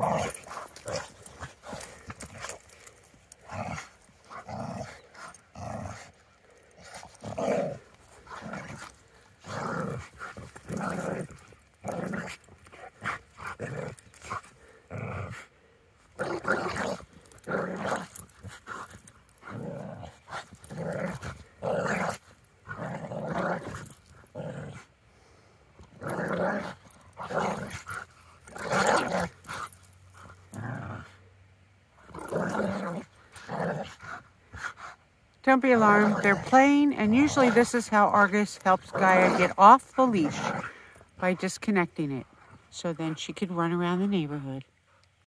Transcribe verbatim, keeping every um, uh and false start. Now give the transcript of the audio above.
Don't be alarmed. They're playing, and usually this is how Argus helps Gaia get off the leash, by disconnecting it, so then she could run around the neighborhood.